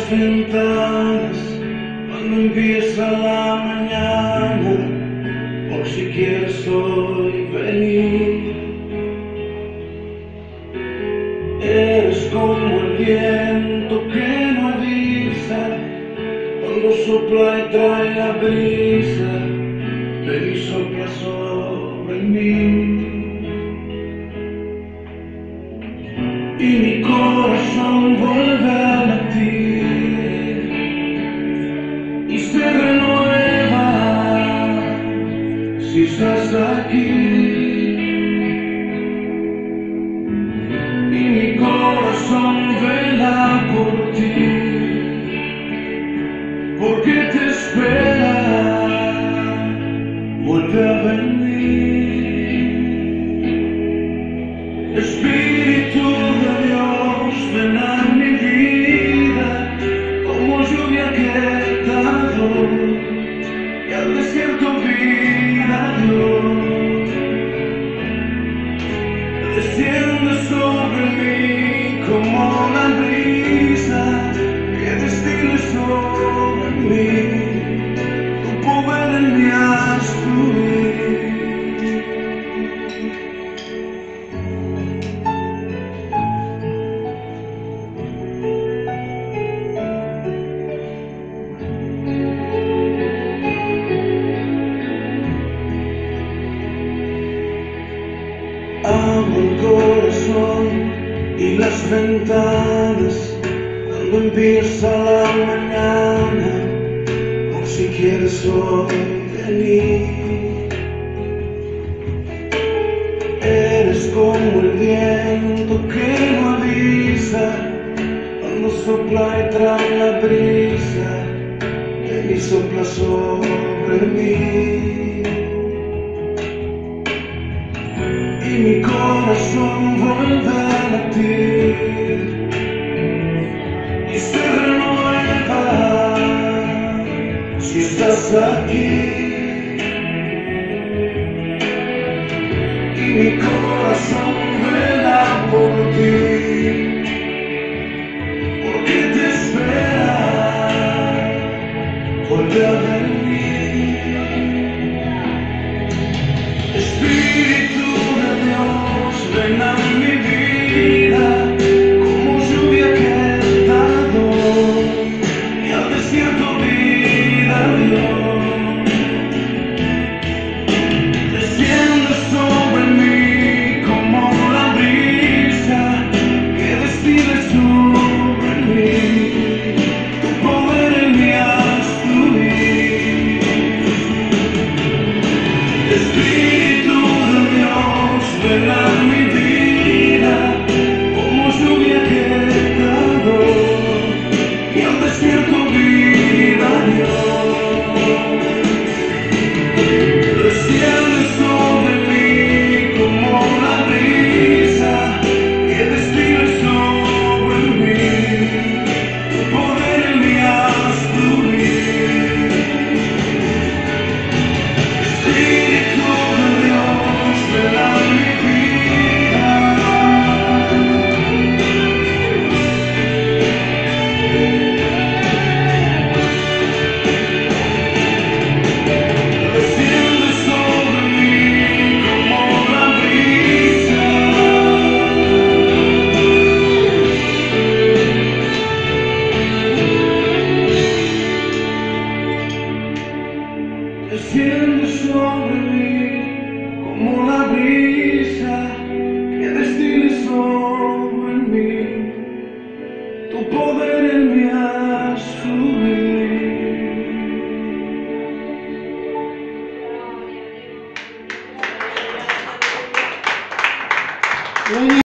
ventanas cuando empieza la mañana, por si quieres hoy venir. Eres como el viento que no avisa, cuando sopla y trae la brisa, ven y sopla sobre mí. Y mi corazón vuelve a latir y se renueva si estás aquí. Y mi corazón vela por ti, porque te espera, vuelve a venir. Espíritu de Dios, ven a mi vida, como lluvia que tardó y al desierto vida dio. Desciende sobre mí como la brisa que destile sobre mí, tu poder en mí haz fluir. Abro el corazón y las ventanas cuando empieza la mañana, por si quieres hoy venir. Eres como el viento que no avisa, cuando sopla y trae la brisa, ven y sopla sobre mí. Y mi corazón vuelve a latir y se renueva si estás aquí. Y mi corazón vuela por ti, porque te espera, vuelve a venir. Espíritu de Dios, ven a mi vida, como lluvia que tardó y al desierto vida dio. Desciende sobre mí como la brisa que destile sobre mí, tu poder en mí haz fluir. Espíritu de Dios, ven a mi vida, como lluvia que tardó y al desierto vida dio. Desciende sobre mí como la brisa que destila sobre mí, tu poder en mí haz fluir. Espíritu de Dios, ven a mi vida. Desciende sobre mí como la brisa. Desciende sobre mí como la brisa que destile sobre mí, tu poder en mí.